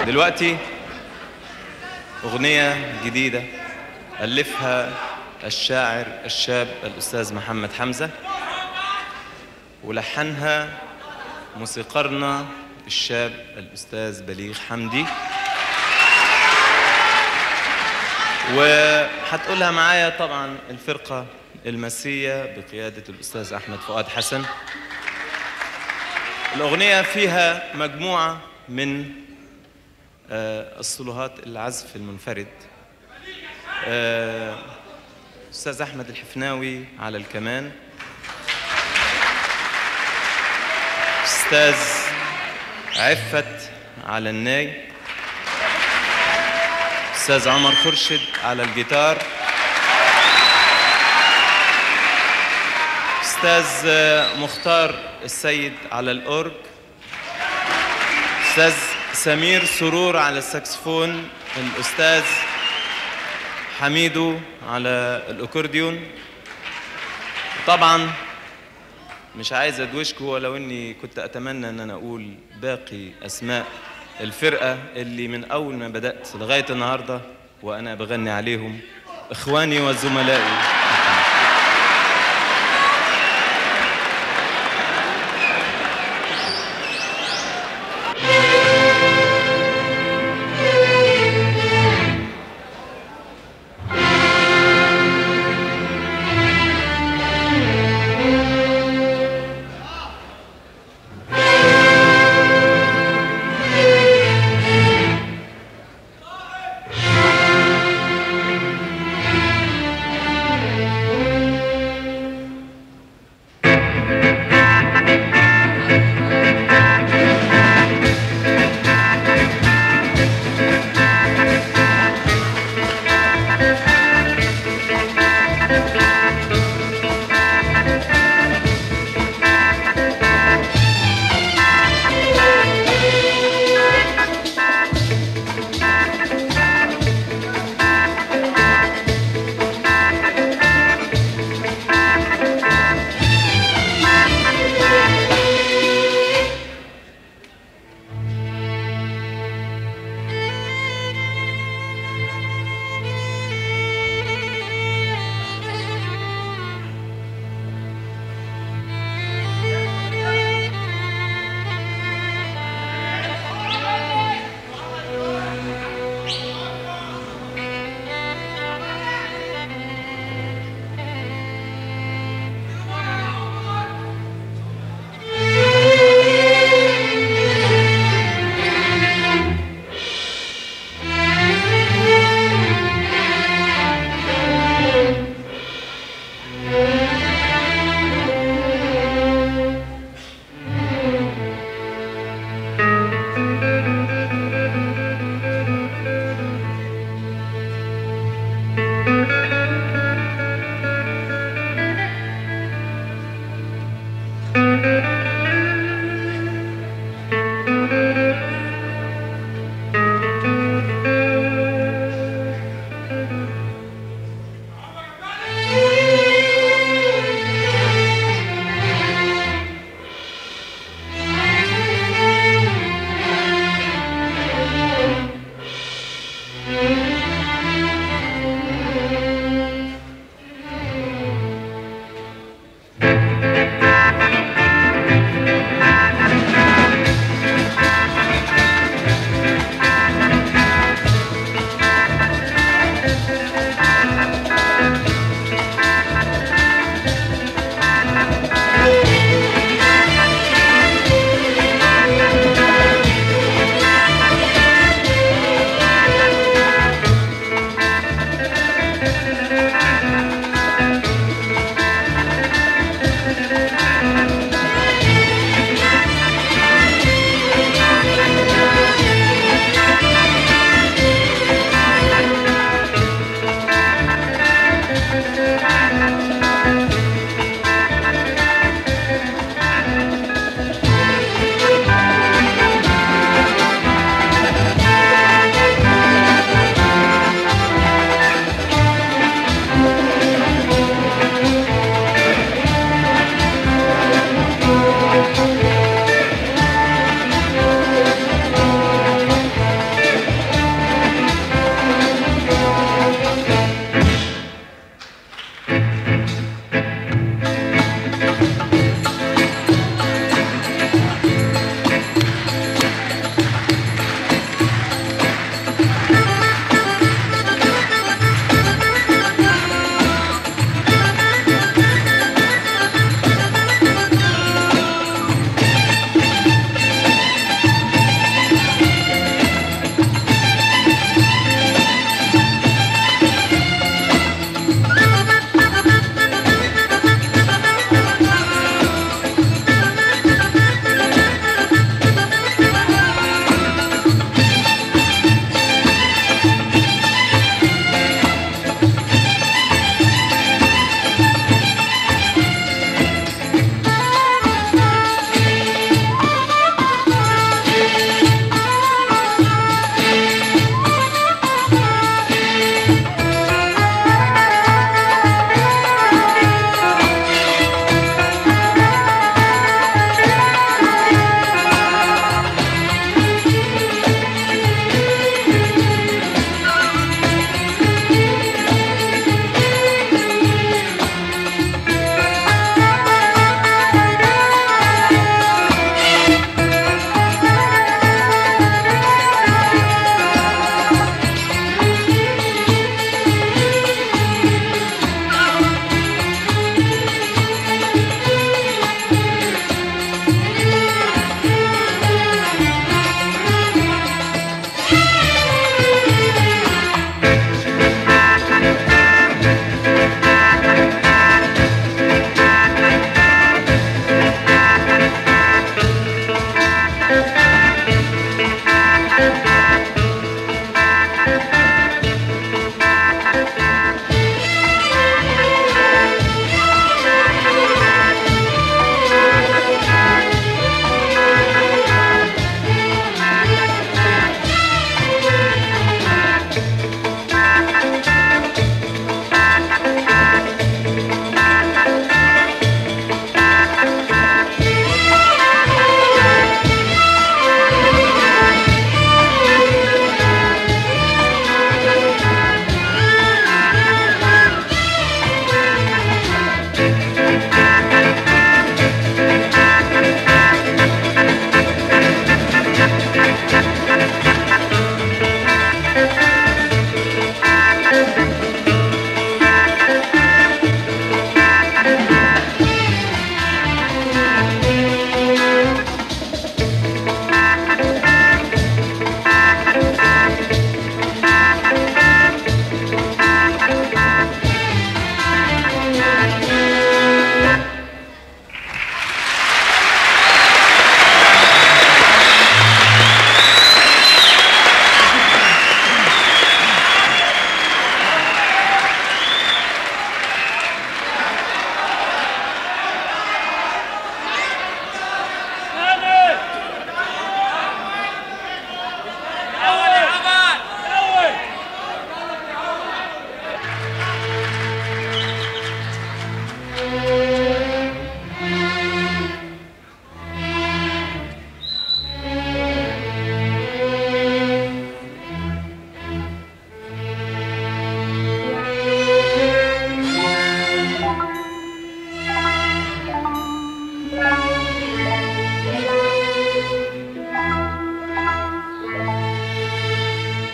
دلوقتي أغنية جديدة ألفها الشاعر الشاب الأستاذ محمد حمزة، ولحنها موسيقارنا الشاب الأستاذ بليغ حمدي، وهتقولها معايا طبعا الفرقة المسية بقيادة الأستاذ أحمد فؤاد حسن. الأغنية فيها مجموعة من الصلوهات العزف المنفرد. أستاذ أحمد الحفناوي على الكمان، أستاذ عفت على الناي، أستاذ عمر خرشد على الجيتار، أستاذ مختار السيد على الأورج، أستاذ سمير سرور على الساكسفون، الأستاذ حميدو على الأكورديون. طبعا مش عايز أدوشكم، ولو إني كنت أتمنى إن أنا أقول باقي أسماء الفرقة اللي من أول ما بدأت لغاية النهاردة وأنا بغني عليهم، إخواني وزملائي.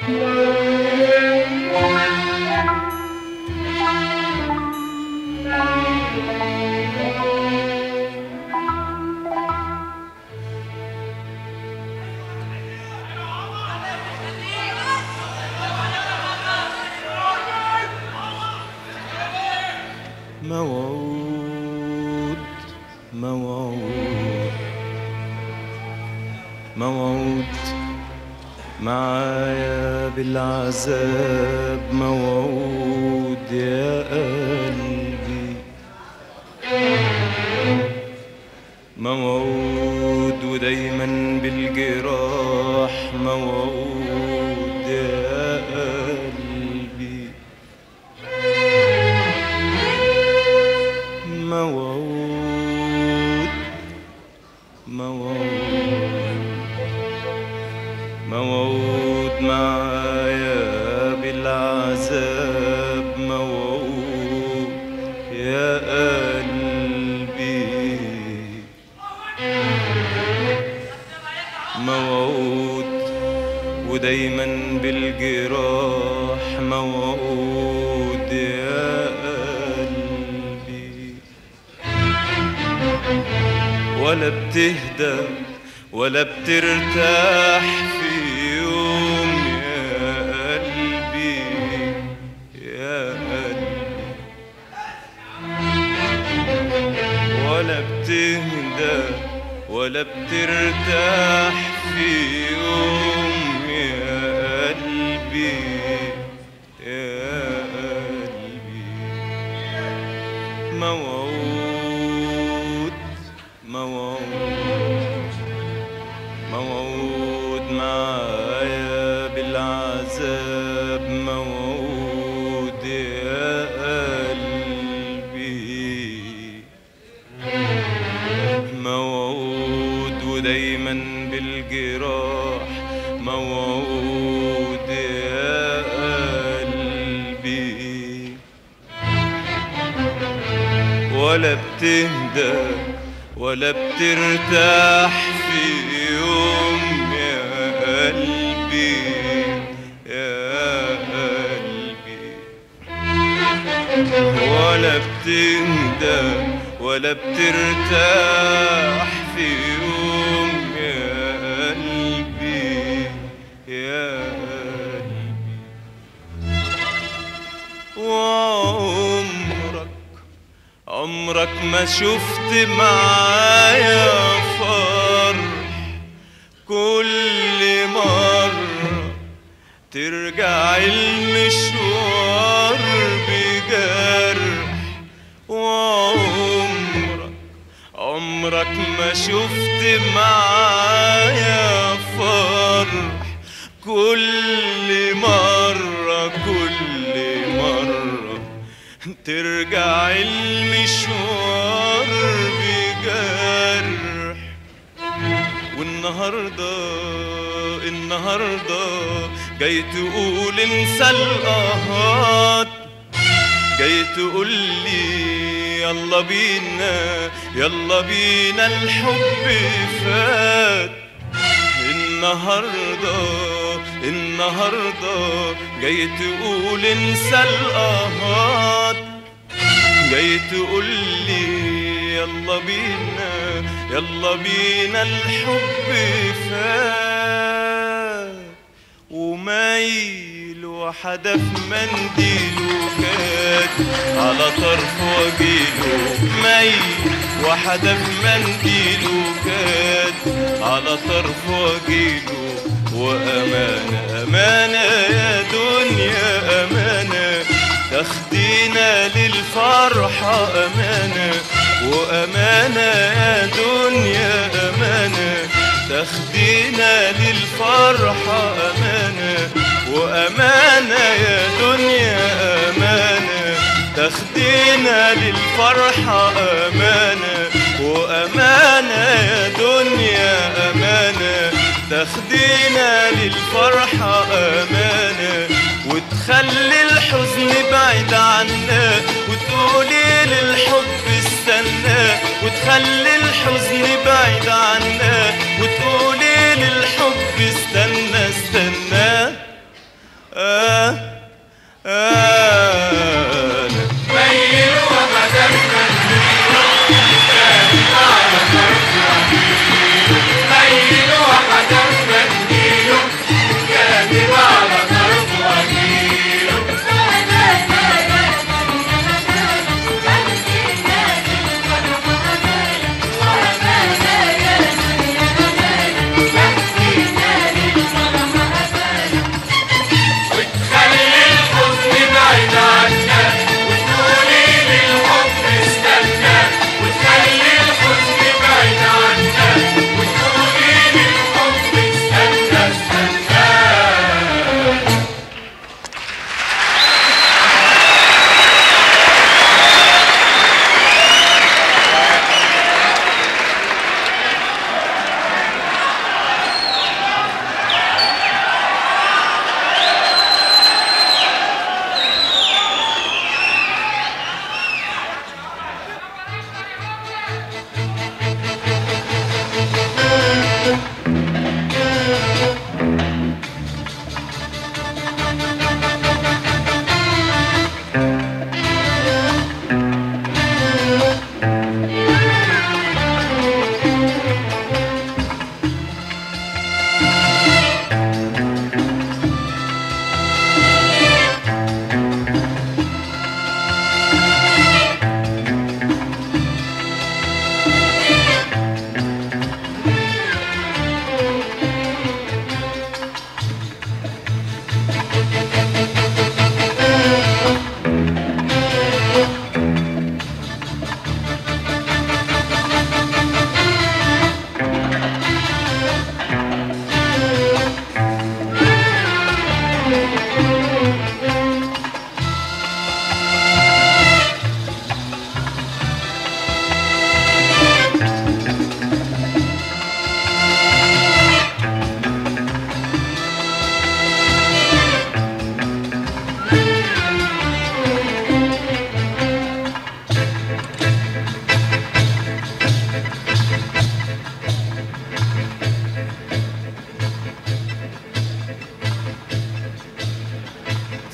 موعود موعود موعود معايا بالعذاب، موعود يا قلبي، موعود ودايما بالجراح، موعود يا قلبي، موعود موعود موعود معايا بالعذاب، موعود يا قلبي، موعود ودايما بالجراح، موعود يا قلبي، ولا بتهدى ولا بترتاح في يوم يا قلبي، يا قلبي، ولا بتهدى ولا بترتاح في يوم يا قلبي، يا قلبي، موعود موعود موعود معايا بالعذاب، موعود يا قلبي، موعود ودايما بالجراح، موعود يا قلبي، ولا بتهدى ولا بترتاح في يوم يا قلبي، يا قلبي، ولا بتهدى ولا بترتاح في يوم يا قلبي، يا قلبي، عمرك ما شفت معايا فرح، كل مرة ترجع المشوار بجرح، عمرك ما شفت معايا فرح، كل مرة ترجع المشوار بجرح، والنهاردة جاي تقول انسى القهات، جاي تقول لي يلا بينا يلا بينا الحب فات، النهاردة جاي تقول انسى القهات، جاي تقول لي يلا بينا الحب فات، ومايل وحدف منديله كات على طرف وجيله، مايل وحدف منديله كات على طرف وجيله، وأمانة أمانة يا دنيا أمانة تاخدينا للفرحة، أمانة وأمانة يا دنيا أمانة تاخدينا للفرحة، أمانة وأمانة يا دنيا أمانة تاخدينا للفرحة، أمانة وأمانة يا دنيا أمانة تاخدينا للفرحة، أمانة وتخلي الحزن بعيد عنا، وتقولي للحب استنى، وتخلي الحزن بعيد عنا، وتقولي للحب استنى استنى،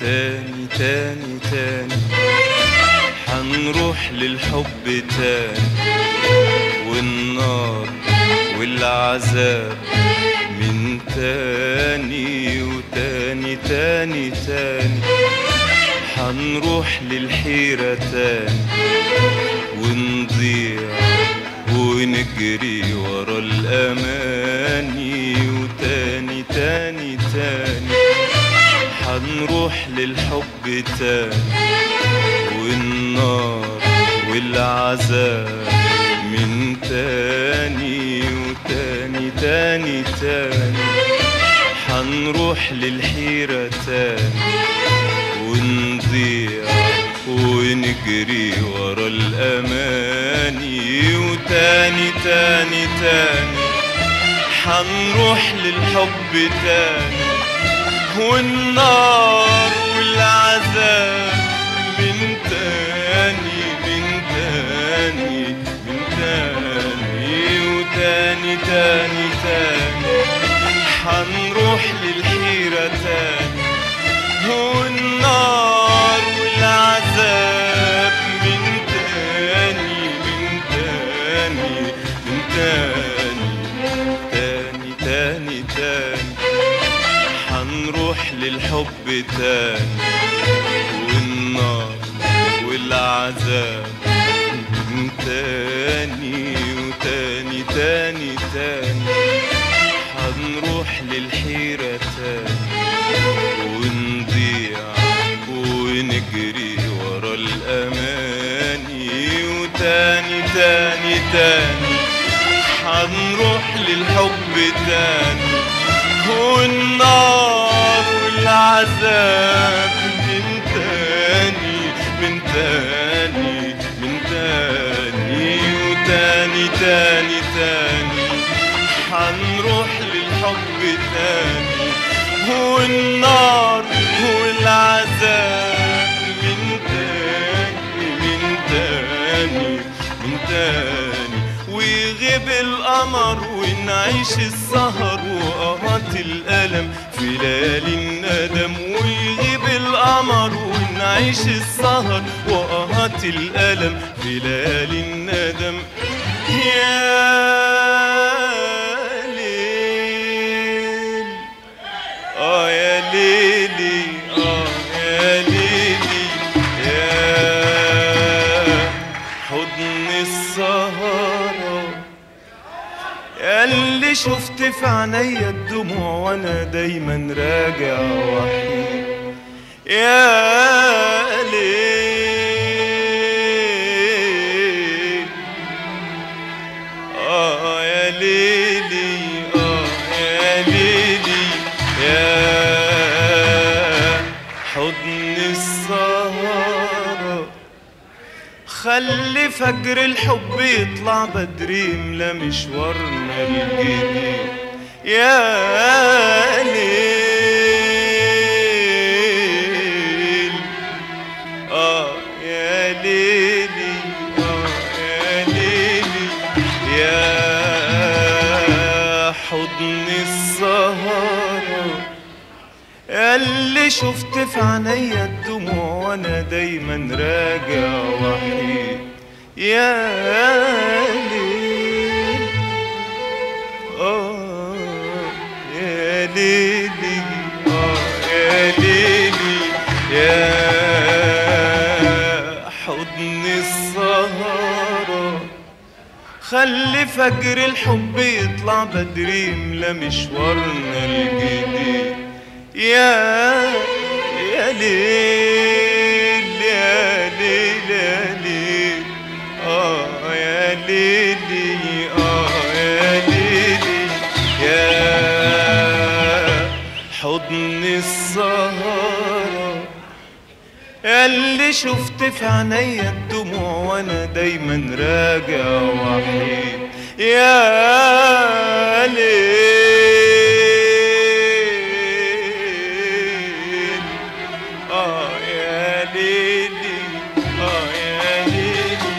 تاني تاني تاني حنروح للحب تاني، والنار والعذاب من تاني وتاني تاني تاني حنروح للحيرة تاني، ونضيع ونجري ورا الأماني، وتاني تاني تاني حنروح للحب تاني، والنار والعذاب من تاني وتاني تاني تاني حنروح للحيرة تاني، ونضيع ونجري ورا الأماني، وتاني تاني تاني حنروح للحب تاني، والنار والعذاب من تاني من تاني من تاني وتاني تاني تاني حنروح للحيرة تاني، والنار والعذاب من تاني من تاني من تاني تاني تاني تاني حنروح للحب تاني، والنار والعذاب من تاني وتاني تاني تاني حنروح للحيرة تاني، ونضيع ونجري ورا الأماني، وتاني تاني تاني حنروح للحب تاني، والنار والعذاب من تاني من تاني من تاني وتاني تاني تاني حنروح للحب تاني، والنار والعذاب من تاني من تاني من تاني، ويغيب القمر ونعيش السهر وقهات الألم في ليالي الندم، ويغيب القمر ونعيش السهر وقهات الألم في ليالي الندم. يا ليل يا ليلي يا ليلي يا حضن السهرة، ياللي شفت في عينيا الدموع وانا دايما راجع وحيد، يا ليل يا ليلي يا ليلي يا حضن السهرة، خلي فجر الحب يطلع بدري يملى مشوارنا الجديد، يا ليل يا ليلي يا ليلي يا حضن السهرة، ياللي شفت في عينيا الدموع وانا دايما راجع وحيد، يا ليل يا ليلي يا ليلي يا حضن السهرة، خلي فجر الحب يطلع بدري يملى مشوارنا الجديد، يا ليل يا ليل يا ليل يا ليلي يا ليلي يا حضن السهرة، ياللي شفت في عينيا الدموع وانا دايما راجع وحيد، يا ليل يا ليلي يا ليلي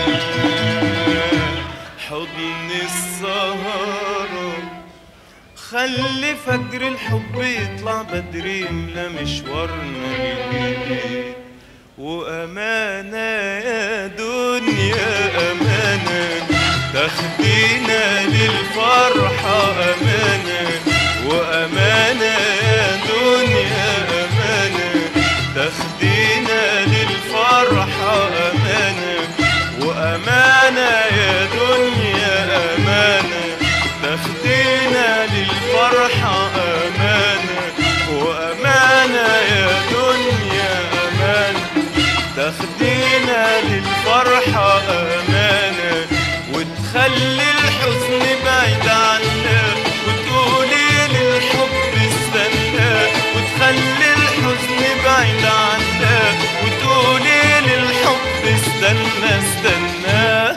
يا حضن السهرة، وتخلي فجر الحب يطلع بدري يملى مشوارنا الجديد. وأمانة يا دنيا أمانة تاخدينا للفرحة أمانة. وأمانة يا دنيا أمانة تاخدينا للفرحة أمانة. وأمانة يا دنيا أمانة تاخدينا للفرحة أمانة. وأمانة يا دنيا أمانة تاخدينا للفرحة أمانة. وتخلي الحزن بعيد عنا وتقولي للحب استنى. وتخلي الحزن بعيد عنا وتقولي للحب استنى استنى.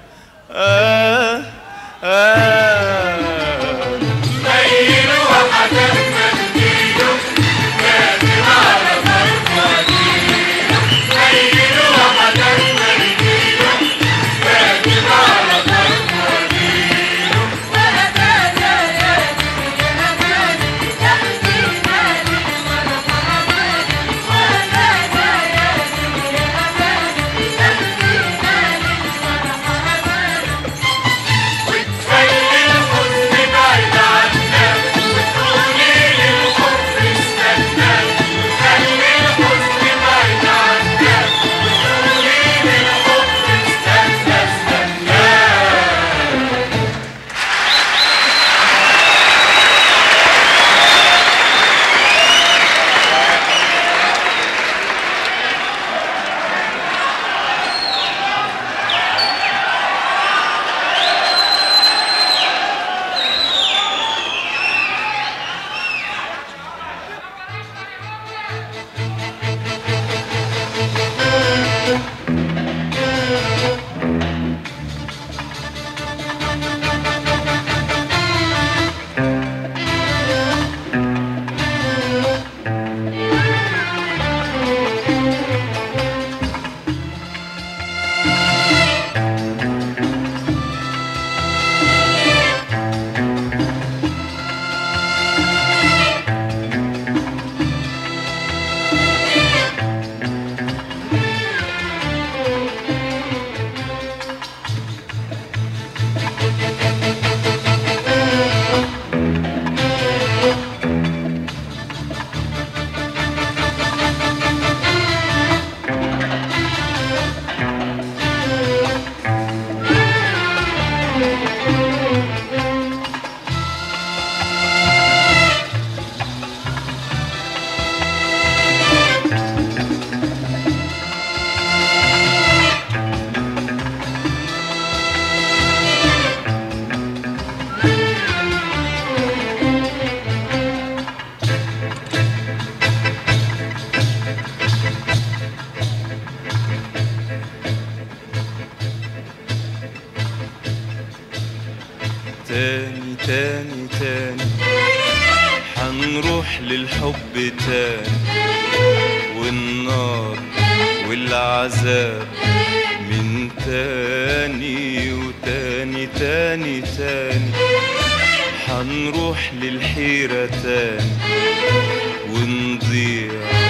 ميل وحدك منديله نادر على مرفانيله. ميل وحدك منديله نادر على مرفانيله. وأمانة يا دنيا أمانة تاخدينا للفرحة أمانة. وأمانة يا دنيا أمانة تاخدينا للفرحة أمانة. وتخلي الحزن بعيد عنا وتقولي للحب استنى. وتخلي الحزن بعيد عنا وتقولي للحب استنى استنى. تاني تاني تاني حنروح للحب تاني. والنار والعذاب من تاني وتاني تاني تاني. حنروح للحيرة تاني ونضيع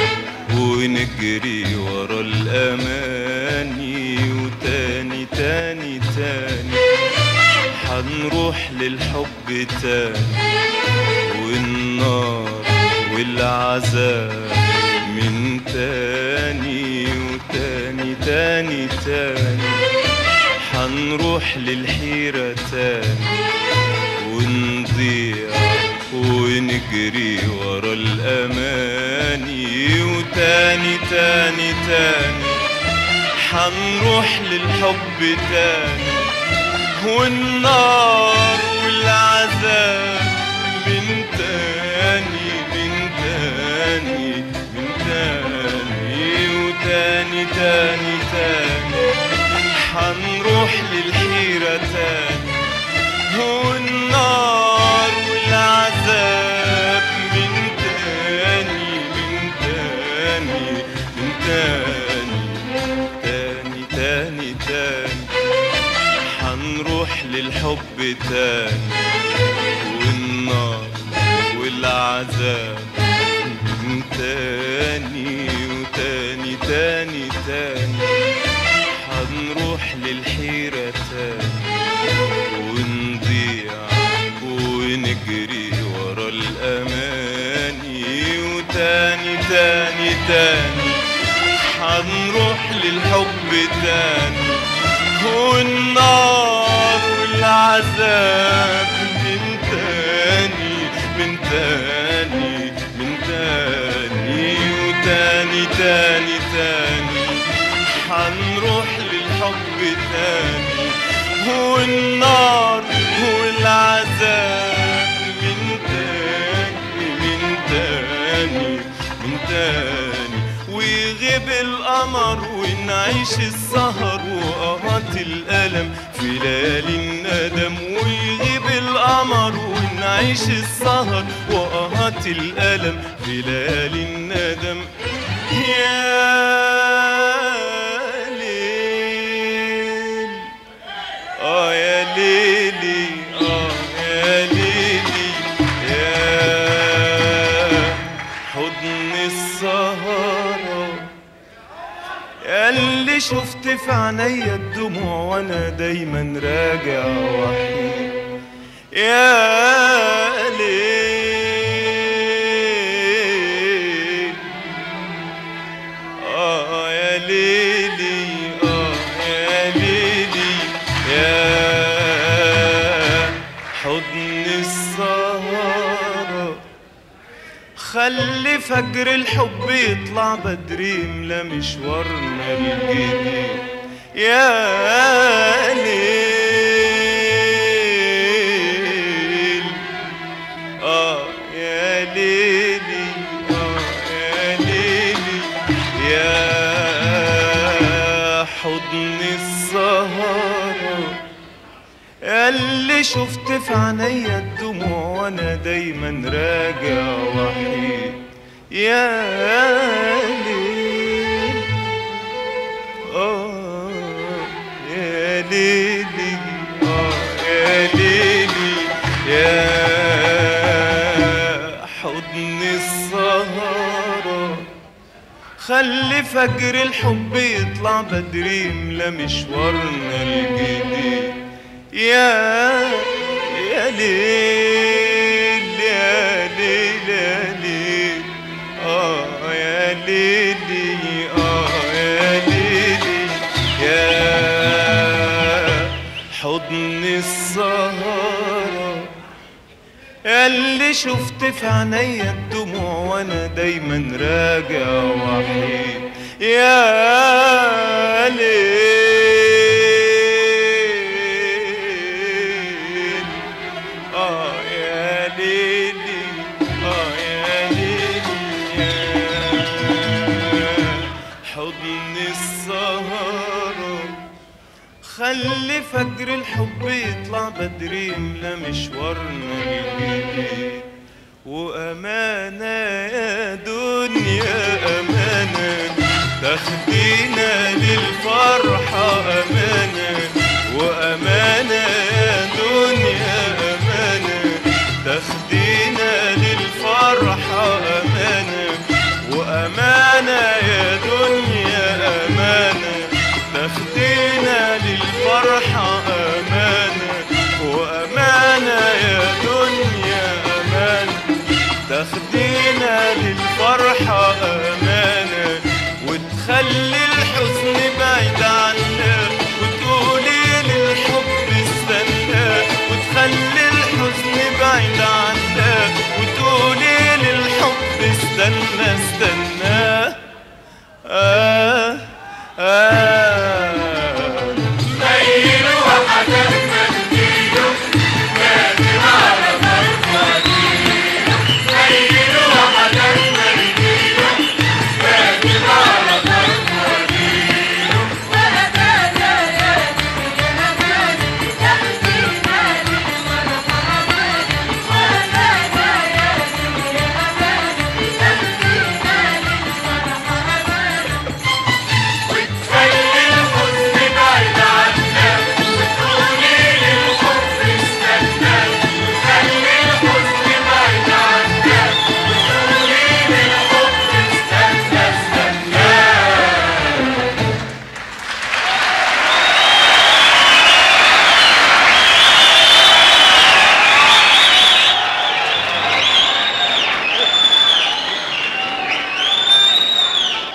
ونجري ورا الأماني. وتاني تاني تاني حنروح للحب تاني. والنار والعذاب من تاني وتاني تاني تاني. حنروح للحيرة تاني ونضيع ونجري ورا الأماني. وتاني تاني تاني حنروح للحب تاني. والنار والعذاب من تاني من تاني من تاني. وتاني تاني تاني حنروح للحيرة تاني. والنار والعذاب من تاني من تاني من تاني. تاني تاني تاني حنروح للحب تاني. والنار تاني حنروح للحب تاني، والنار والعذاب من تاني من تاني من تاني وتاني تاني تاني حنروح للحب تاني، والنار والعذاب من تاني من تاني من تاني، ويغيب القمر ونعيش السهر وقهات الألم في ليالي الندم، ويغيب القمر ونعيش السهر وقهات الألم في ليالي الندم. يا ليل يا ليلي يا ليلي يا حضن السهرة، ياللي شفت في عينيا الدموع وانا دايما راجع وحيد. يا ليل يا ليلي يا ليلي يا حضن السهرة، خلي فجر الحب يطلع بدري يملى مشوارنا الجديد. يا ليل يا ليلي يا ليلي يا حضن السهرة، اللي شفت في عينيا الدموع وانا دايما راجع وحيد. يا ليل يا ليلي يا ليلي يا حضن السهرة، خلي فجر الحب يطلع بدري يملى مشوارنا الجديد. يا ليل يا ليل يا ليل يا ليلي يا ليلي يا حضن السهرة، اللي شفت في عينيا الدموع وانا دايما راجع وحيد. يا ليل يا ليلي يا ليلي يا حضن السهرة، خلي فجر الحب يطلع بدري يملى مشوارنا الجديد. وأمانة يا دنيا أمانة تاخدينا للفرحة أمانة، وأمانة يا دنيا أمانة تاخدينا للفرحة أمانة، وأمانة يا دنيا أمانة تاخدينا للفرحة أمانة، وأمانة يا دنيا أمانة تاخدينا للفرحة أمانة، وتخلي الحزن بعيد عنا وتقولي للحب استنى، وتخلي الحزن بعيد عنا وتقولي للحب استنى استنى. ميل وحدك منديله نادر على طرف وديله، ميل وحدك منديله نادر على طرف وديله، وأبانا يا دنيا أمانة تاخدينا للفرحة أمانة، وأبانا يا دنيا أمانة تاخدينا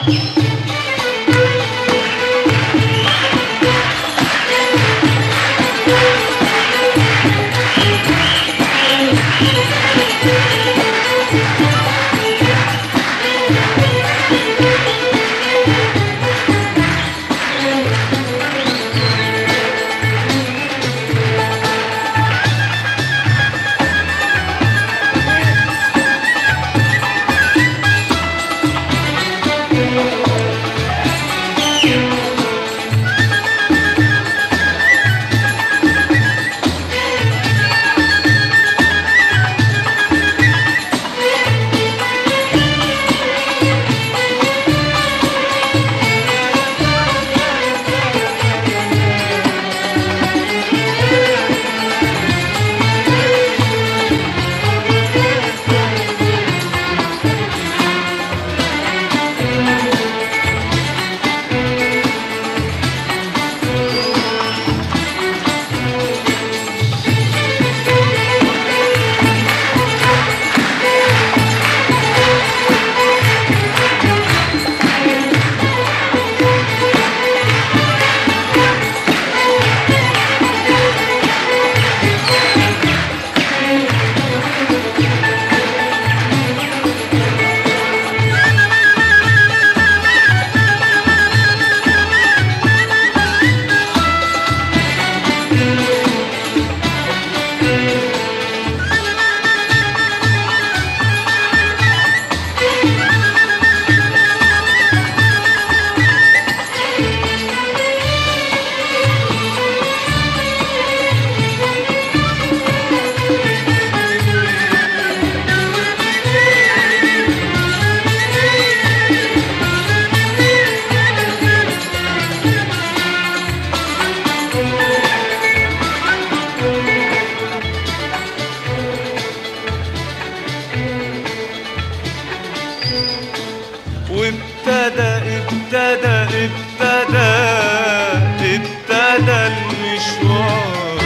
ابتدى المشوار،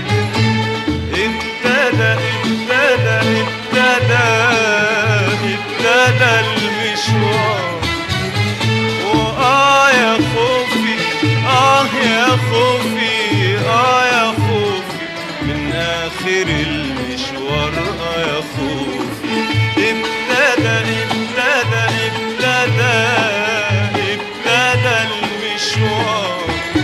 ابتدى المشوار. يا خوفي يا خوفي يا خوفي من آخر المشوار. يا خوفي ابتدى المشوار، ابتدى المشوار.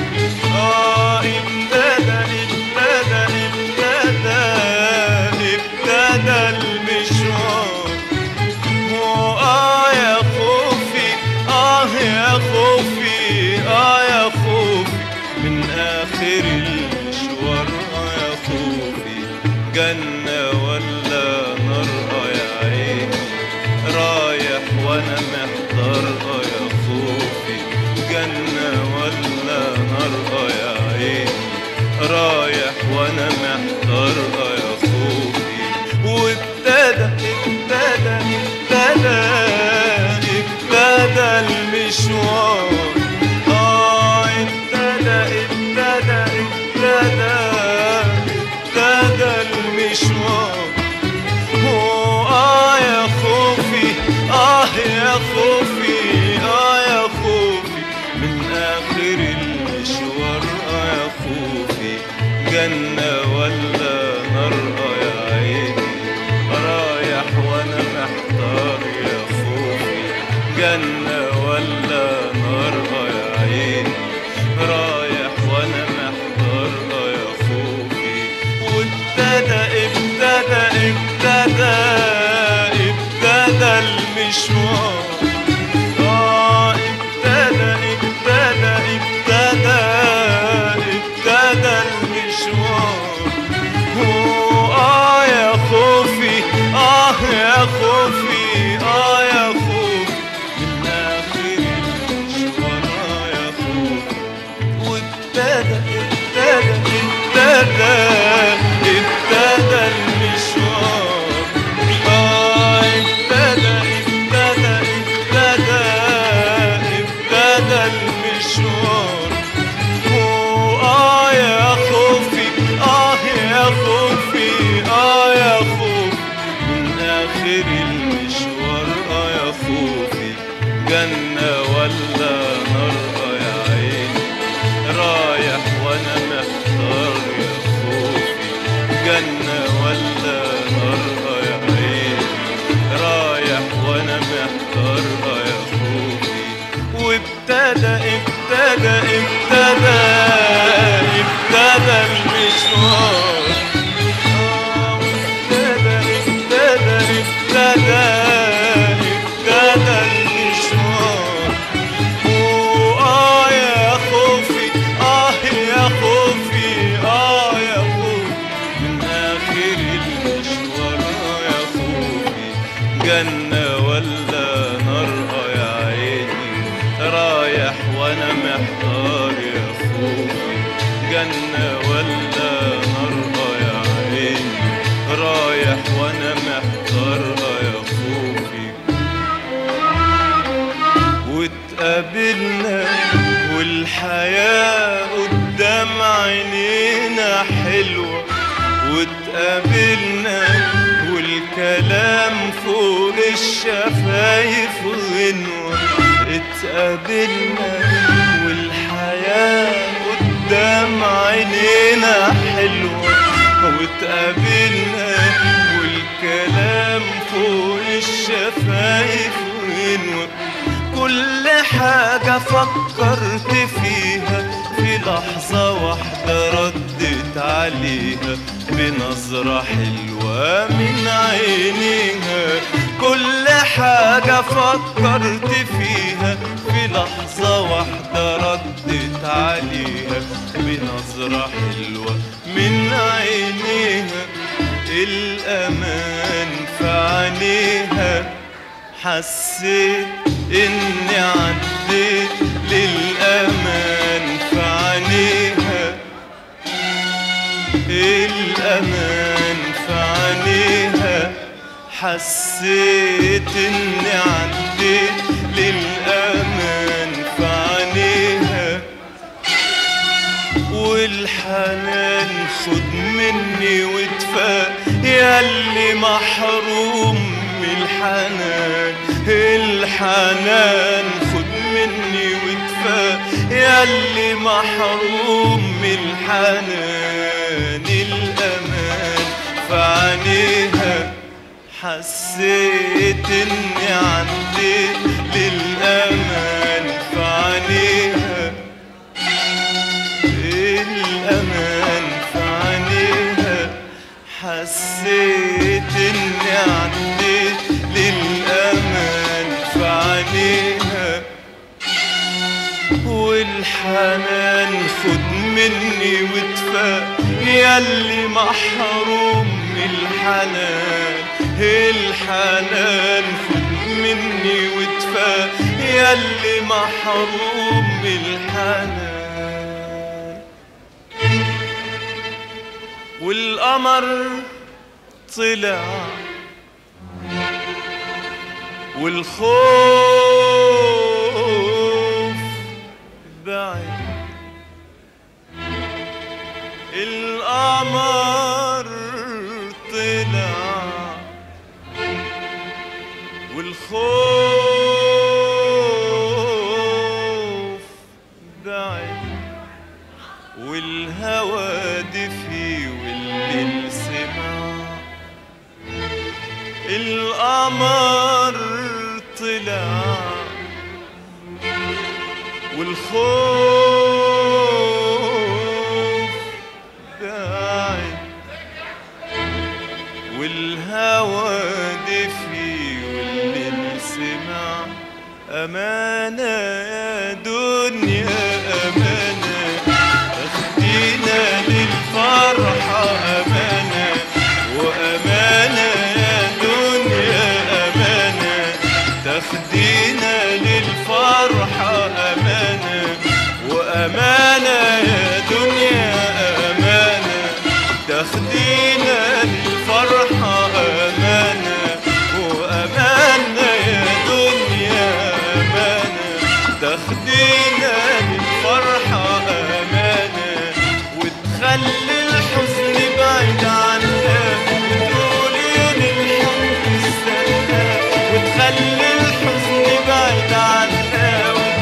يا خوفي يا خوفي يا خوفي من آخر المشوار. يا خوفي جنة ولا نار يا عيني رايح وانا محتار. يا خوفي جنة ولا نار يا عيني رايح وانا محتار. يا خوفي وابتدى المشوار. ابتدى المشوار. يا خوفي يا خوفي يا خوفي من آخر المشوار. يا خوفي جنة ولا نار يا عيني رايح وانا محتار. يا خوفي جنة ولا نار يا عيني رايح وانا محتار. يا خوفي وابتدى المشوار. ابتدى المشوار. يا خوفي يا خوفي يا خوفي من آخر المشوار. يا خوفي وابتدى المشوار. ابتدى المشوار. يا خوفي يا خوفي يا خوفي من آخر المشوار. يا خوفي جنة ولا نارها يا عيني رايح وانا محتار يا خوفي جنة ولا نارها يا عيني رايح وانا محتارها يا خوفي وابتدى المشوار ابتدى المشوار يا خوفي يا خوفي يا خوفي من آخر المشوار يا خوفي جنة ولا نارها يا عيني رايح وانا محتار يا خوفي جنة ولا نارها يا عيني رايح وانا محتارها يا خوفي واتقابلنا والحياة قدام عينينا حلوة واتقابلنا والكلام فوق الشفايف غنوة اتقابلنا والحياة قدام عينينا حلوة واتقابلنا والكلام فوق الشفايف غنوة كل حاجة فكرت فيها في لحظة واحدة ردت عليها بنظرة حلوة من عينيها كل حاجة فكرت فيها في لحظة واحدة ردت عليها بنظرة حلوة من عينيها الأمان في عينيها حسيت إني عديت للأمان في عينيها الأمان في عينيها حسيت إني عديت للأمان في عينيها والحنان خد مني وادفى ياللي محروم من الحنان الحنان خد مني وادفى ياللي محروم من الحنان الأمان في عينيها حسيت إني عديت للأمان في عينيها الأمان في عينيها حسيت إني عديت للأمان في عينيها والحنان خد مني وادفى ياللي محروم من الحنان الحنان خد مني وادفى ياللي محروم من الحنان والقمر طلع والخوف بعد القمر طلع والخوف بعد والهوى دفي والليل سمع القمر طلع والخوف بعد والهوى دفي والليل سمع أمانة يا دنيا أمانة أخدينا للفرحة أمانة وأمانة يا دنيا أمانة تاخدينا للفرحة أمانة وأمانة يا دنيا أمانة تاخدينا للفرحة أمانة وأمانة يا دنيا أمانة تاخدينا للفرحة أمانة وتخلي الحزن بعيد عنا وتقولي للحب استنى وتخلي الحزن بعيد عنا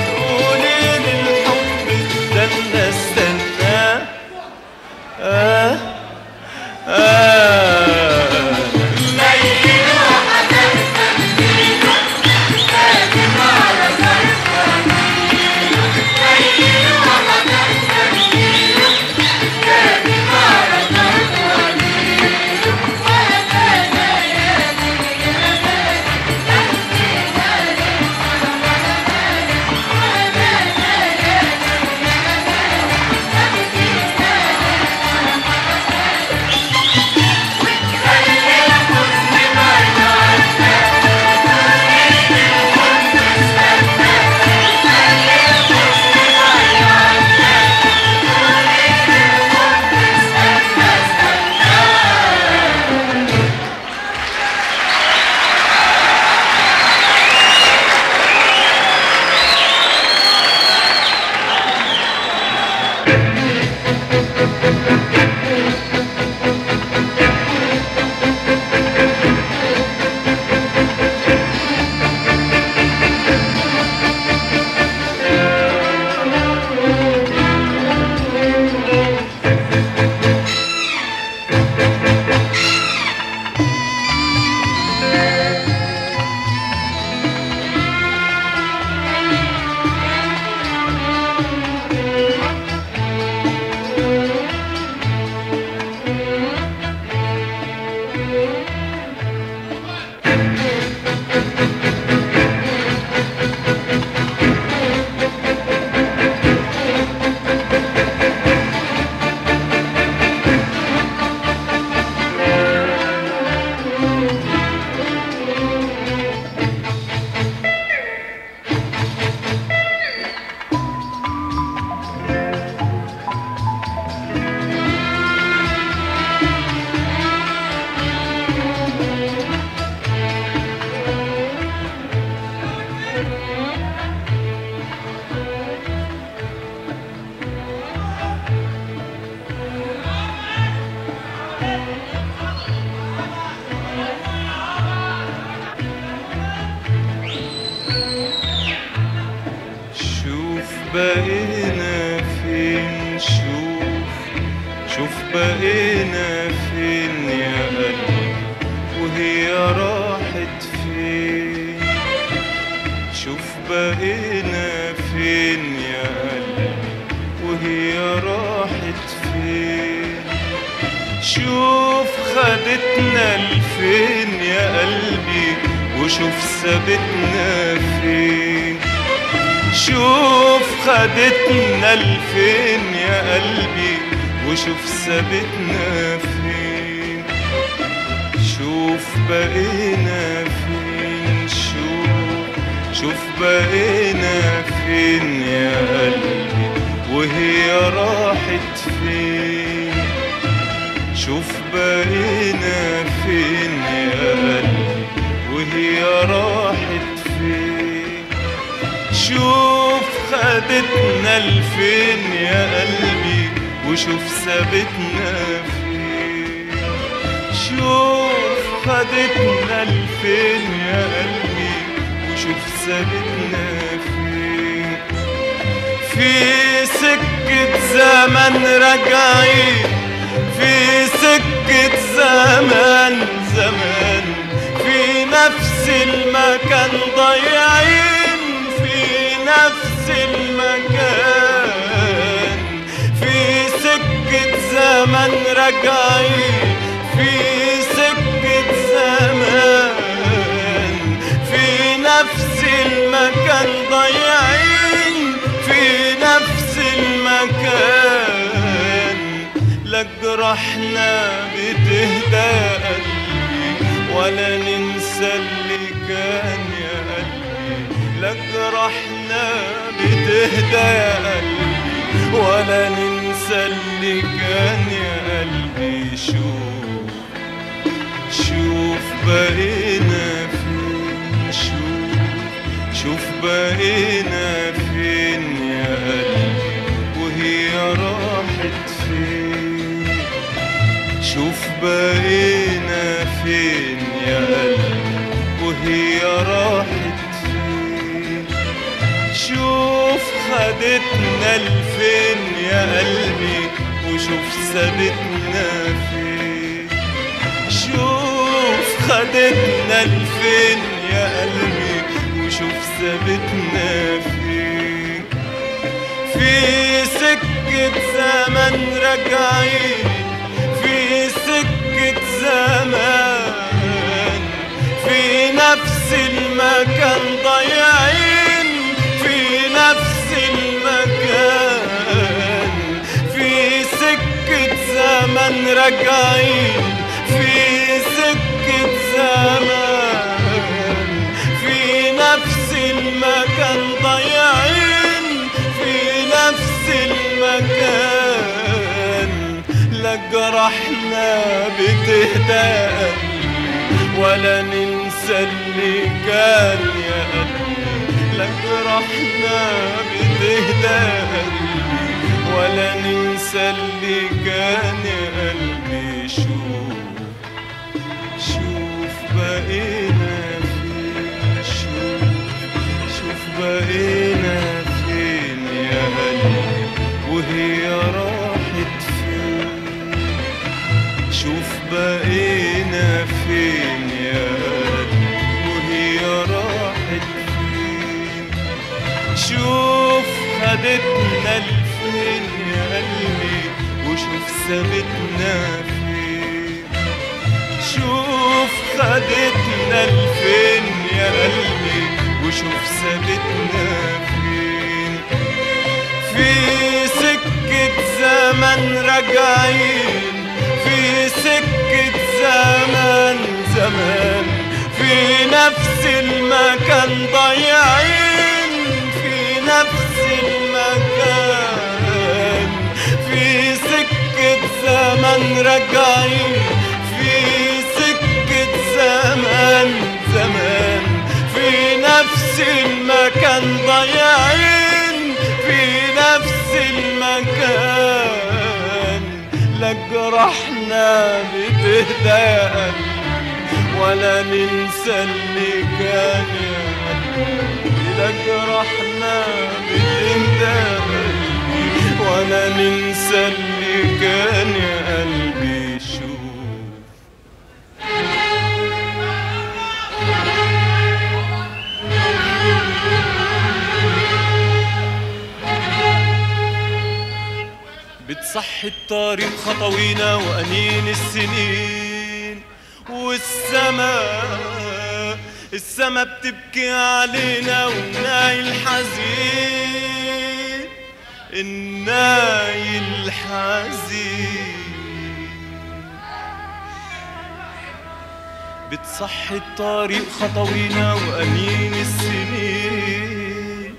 بقينا فين، شوف بقينا فين يا قلبي وهي راحت فين. شوف بقينا فين يا قلبي وهي راحت فين. شوف خدتنا لفين يا قلبي وشوف سابتنا فين. شوف خدتنا لفين يا قلبي وشوف سابتنا فين. شوف بقينا فين، شوف بقينا فين يا قلبي وهي راحت فين. شوف بقينا فين يا قلبي وهي راحت فين. شوف خدتنا لفين يا قلبي وشوف سابتنا فين. شوف خدتنا لفين يا قلبي وشوف سابتنا فين. في سكة زمن راجعين، في سكة زمان في نفس المكان ضايعين، في نفس المكان. في سكة زمن راجعين، في سكة زمان في نفس المكان ضايعين، في نفس المكان. لا جرحنا بتهدى قلبي ولا ننسى اللي كان يا قلبي. لا جرحنا بتهدى يا قلبي ولا ننسى اللي كان يا قلبي. شوف بقينا فين، شوف بقينا فين يا قلبي وهي راحت فين. شوف بقينا فين يا قلبي وهي راحت فين. شوف خدتنا لفين يا قلبي وشوف سابتنا فين. شوف خدتنا لفين يا قلبي وشوف سابتنا فين. في سكة زمن راجعين، في سكة زمان في نفس المكان ضايعين، في نفس المكان. في سكة زمن راجعين، في سكة زمان في نفس المكان ضايعين، في نفس المكان. لا جرحنا بتهدى ولا ننسى اللي كان يا قلبي. لا جرحنا بتهدى ولا ننسى اللي كان يا قلبي. شوف بقينا فين، شوف بقينا فين يا قلبي وهي راحت فين. شوف بقينا فين يا قلبي وهي راحت فين. شوف خدتنا لفين يا قلبي وشوف سابتنا فين. شوف خدتنا لفين يا قلبي وشوف سابتنا فين. في سكة زمن راجعين، في سكة زمان في نفس المكان ضايعين، في نفس المكان. في سكة زمن راجعين، في سكة زمان في نفس المكان ضايعين، في نفس المكان. لا جرحنا بتهدى ولا ننسى اللي كان يا قلبي. لا جرحنا بالإنداء ولا ننسى اللي كان يا قلبي. شوف بتصحي الطريق خطوينا وأنين السنين، والسما بتبكي علينا والناي الحزين، الناي الحزين. بتصحي الطريق خطوينا وأنين السنين،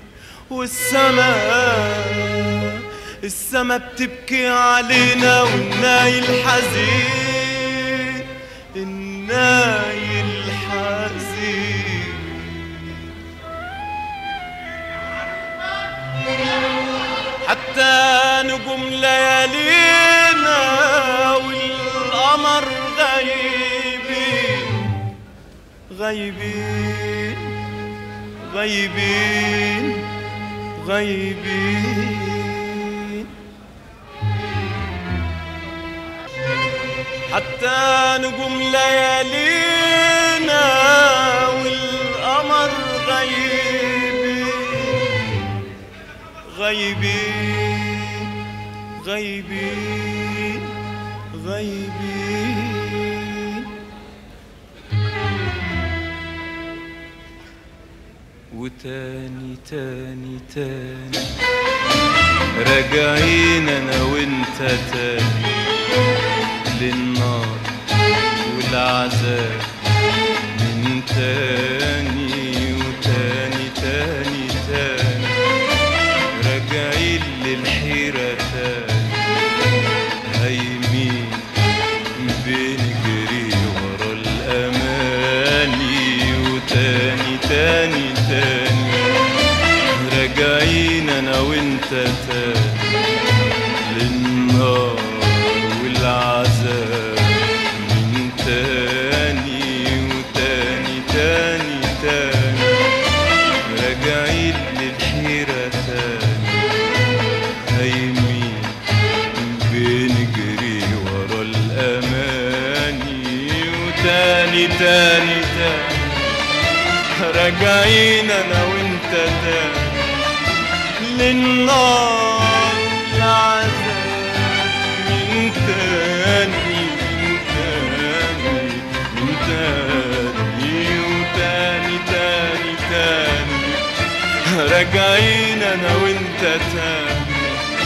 والسما بتبكي علينا والناي الحزين، الناي الحزين. حتى نجوم ليالينا والقمر غايبين غايبين غايبين غايبين. حتى نجوم ليالينا والقمر غايبين غايبين غايبين غايبين. وتاني تاني تاني راجعين انا وانت تاني للنار والعذاب من تاني. وتاني تاني تاني راجعين للحيرة تاني، هايمين بنجري ورا الأماني. وتاني تاني تاني راجعين انا وانت تاني للنار والعذاب من تاني. وتاني تاني تاني راجعين للحيرة تاني، هايمين بنجري ورا الأماني. وتاني تاني تاني راجعين انا وانت تاني للنار والعذاب من تاني من تاني من تاني. وتاني تاني تاني راجعين انا وانت تاني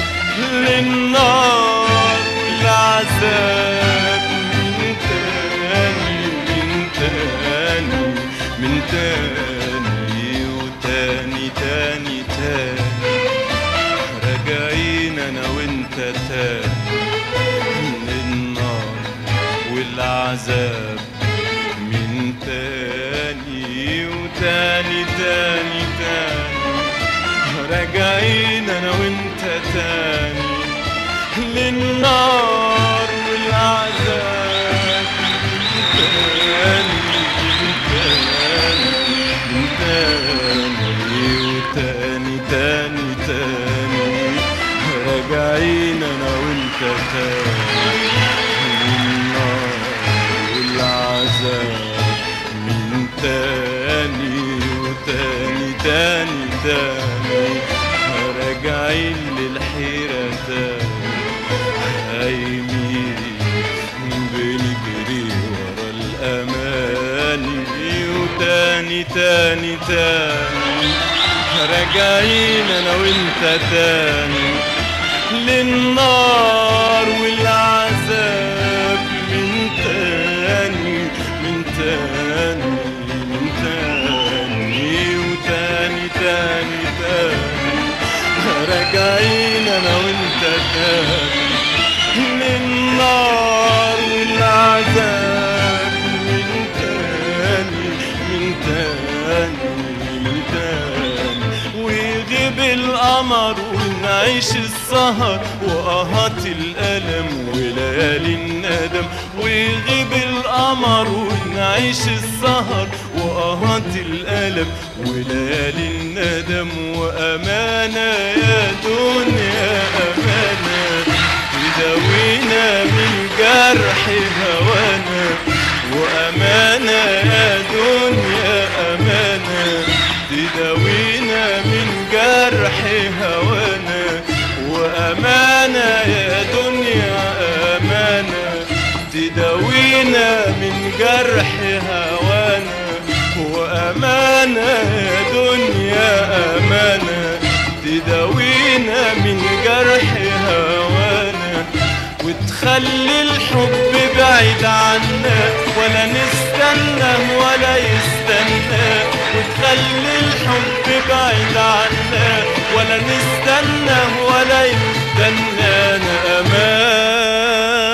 للنار والعذاب من تاني من تاني من تاني. وتاني تاني تاني راجعين انا وانت تاني للنار والعذاب من تاني. وتاني تاني تاني راجعين انا وانت تاني للنار والعذاب من تاني من تاني. وتاني تاني تاني راجعين انا وانت تاني للنار والعذاب من تاني. وتاني تاني تاني راجعين للحيرة تاني، هايمين بنجري ورا الأماني. وتاني تاني تاني راجعين انا وانت تاني للنار والعذاب من تاني من تاني من تاني. وتاني تاني تاني راجعين انا وانت تاني للنار والعذاب من تاني من تاني من تاني. ويغيب القمر ونعيش السهر وقهات الألم وليالي الندم. ويغيب القمر ونعيش السهر وآهات الألم وليالي الندم وأمانة يا دنيا أمانة تداوينا من جرح هوانا وأمانة يا دنيا أمانة تداوينا من جرح هوانا وأمانة يا دنيا أمانة تداوينا من جرح هوانا وأمانة يا دنيا أمانة تداوينا من جرح هوانا وتخلي الحب بعيد عنا ولا نستنى ولا يستنى وتخلي الحب بعيد عنا ولا نستنى ولا يستنانا أمان